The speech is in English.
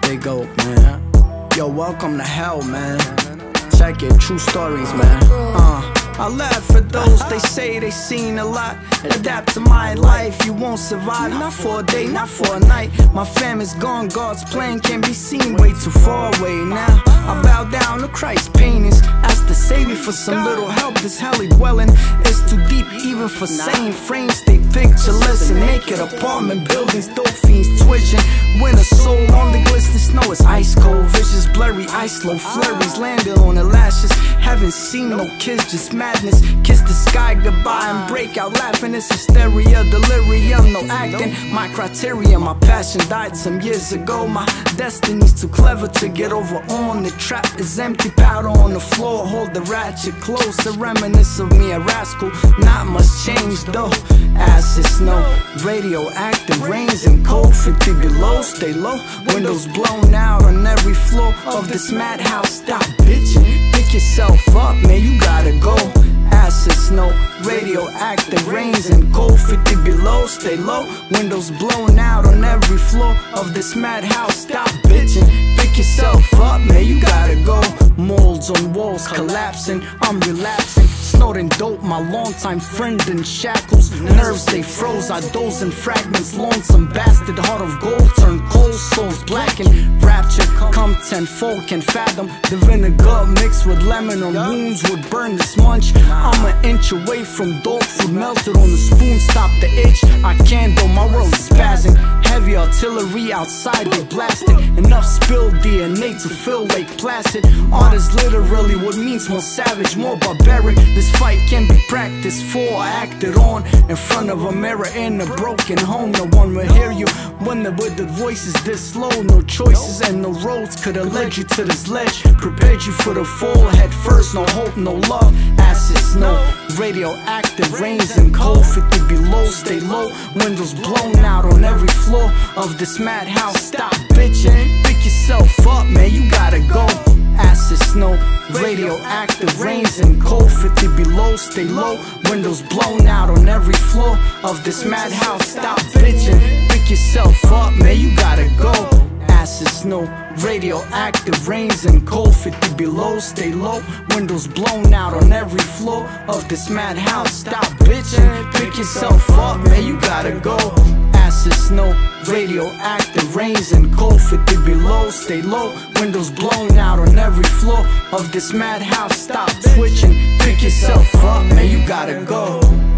Big Oak, man. Yo, welcome to hell, man. Check it, true stories, man. I laugh at those, they say they seen a lot. Adapt to my life, you won't survive. Not for a day, not for a night. My fam is gone, God's plan can't be seen way too far away now. I bow down to Christ's paintings, ask to save me for some little help. This helly dwelling is too deep even for sane frames. Stay pictureless and naked apartment buildings, dope fiends twitching. Winter soul on the glistening snow, it's ice cold, vicious, blurry, ice low flurries landed on the lashes. Haven't seen no kiss, just madness. Kiss the sky goodbye and break out laughing. It's hysteria, delirium, no acting. My criteria, my passion died some years ago. My destiny's too clever to get over on. The trap is empty, powder on the floor. Hold the ratchet close, a reminisce of me, a rascal. Not much change though. Acid snow, radioactive rains and cold. 50 below, stay low. Windows blown out on every floor of this madhouse. Stop bitching, pick yourself up, man, you gotta go. Acid snow, radioactive rains and cold. 50 below, stay low. Windows blown out on every floor of this madhouse. Stop bitching, pick yourself up, man, you gotta go. Molds on walls collapsing, I'm relapsing. Snorting dope, my longtime friend in shackles. Nerves they froze, I doze in fragments. Lonesome bastard, heart of gold, turn cold, souls blackened. Rapture come tenfold, can fathom. The vinegar mixed with lemon on wounds would burn this munch. I'm an inch away from dog food melted on the spoon. Stop the itch, I can't though, my world is spazzing. Heavy artillery outside, they blasted. Enough spilled DNA to fill Lake Placid. Art is literally what means more savage, more barbaric. This fight can be practiced for, acted on in front of a mirror in a broken home. No one will hear you when with the voices this slow. No choices and no roads could have led you to this ledge. Prepared you for the fall, head first, no hope, no love. Acid snow, radioactive rains and cold. 50 below, stay low. Windows blown out on every floor of this madhouse. Stop bitching, pick yourself up, man, you gotta go. Acid snow, radioactive rains and cold. 50 below, stay low. Windows blown out on every floor of this madhouse. Stop bitching, pick yourself up, man, you gotta go. Acid snow, radioactive rains and cold. 50 below, stay low. Windows blown out on every floor of this madhouse. Stop bitching, pick yourself up, man, you gotta go. Acid snow, radioactive rains and cold. 50 below, stay low. Windows blown out on every floor of this madhouse. Stop twitching, pick yourself up, man, you gotta go.